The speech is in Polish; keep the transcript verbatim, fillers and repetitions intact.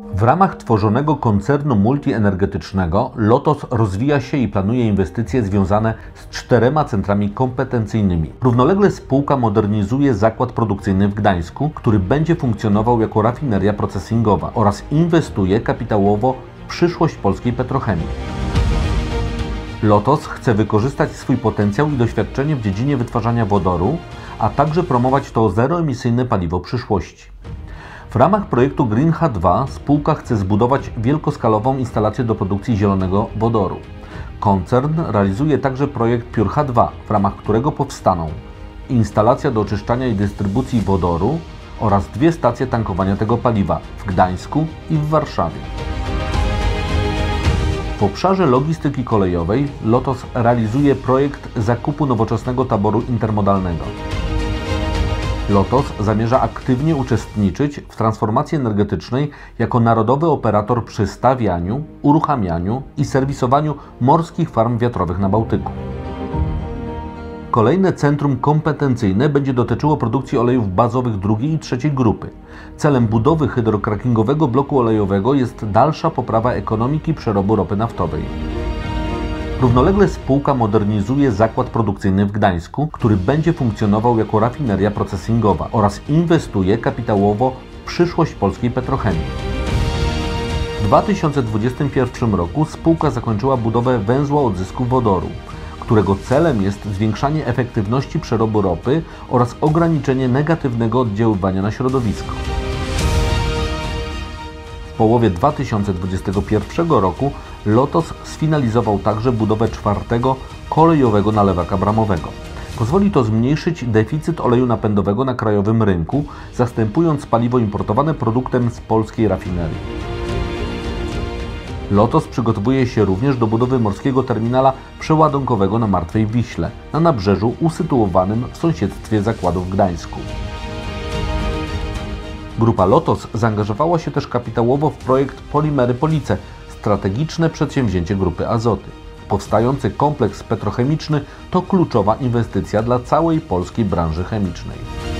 W ramach tworzonego koncernu multienergetycznego Lotos rozwija się i planuje inwestycje związane z czterema centrami kompetencyjnymi. Równolegle spółka modernizuje zakład produkcyjny w Gdańsku, który będzie funkcjonował jako rafineria procesingowa, oraz inwestuje kapitałowo w przyszłość polskiej petrochemii. Lotos chce wykorzystać swój potencjał i doświadczenie w dziedzinie wytwarzania wodoru, a także promować to zeroemisyjne paliwo przyszłości. W ramach projektu Green H dwa spółka chce zbudować wielkoskalową instalację do produkcji zielonego wodoru. Koncern realizuje także projekt Pure H dwa, w ramach którego powstaną instalacja do oczyszczania i dystrybucji wodoru oraz dwie stacje tankowania tego paliwa w Gdańsku i w Warszawie. W obszarze logistyki kolejowej Lotos realizuje projekt zakupu nowoczesnego taboru intermodalnego. Lotos zamierza aktywnie uczestniczyć w transformacji energetycznej jako narodowy operator przy stawianiu, uruchamianiu i serwisowaniu morskich farm wiatrowych na Bałtyku. Kolejne centrum kompetencyjne będzie dotyczyło produkcji olejów bazowych drugiej i trzeciej grupy. Celem budowy hydrokrackingowego bloku olejowego jest dalsza poprawa ekonomiki przerobu ropy naftowej. Równolegle spółka modernizuje zakład produkcyjny w Gdańsku, który będzie funkcjonował jako rafineria procesingowa, oraz inwestuje kapitałowo w przyszłość polskiej petrochemii. W dwa tysiące dwudziestym pierwszym roku spółka zakończyła budowę węzła odzysku wodoru, którego celem jest zwiększanie efektywności przerobu ropy oraz ograniczenie negatywnego oddziaływania na środowisko. W połowie dwa tysiące dwudziestego pierwszego roku Lotos sfinalizował także budowę czwartego kolejowego nalewaka bramowego. Pozwoli to zmniejszyć deficyt oleju napędowego na krajowym rynku, zastępując paliwo importowane produktem z polskiej rafinerii. Lotos przygotowuje się również do budowy morskiego terminala przeładunkowego na Martwej Wiśle, na nabrzeżu usytuowanym w sąsiedztwie zakładu w Gdańsku. Grupa Lotos zaangażowała się też kapitałowo w projekt Polimery Police, strategiczne przedsięwzięcie Grupy Azoty. Powstający kompleks petrochemiczny to kluczowa inwestycja dla całej polskiej branży chemicznej.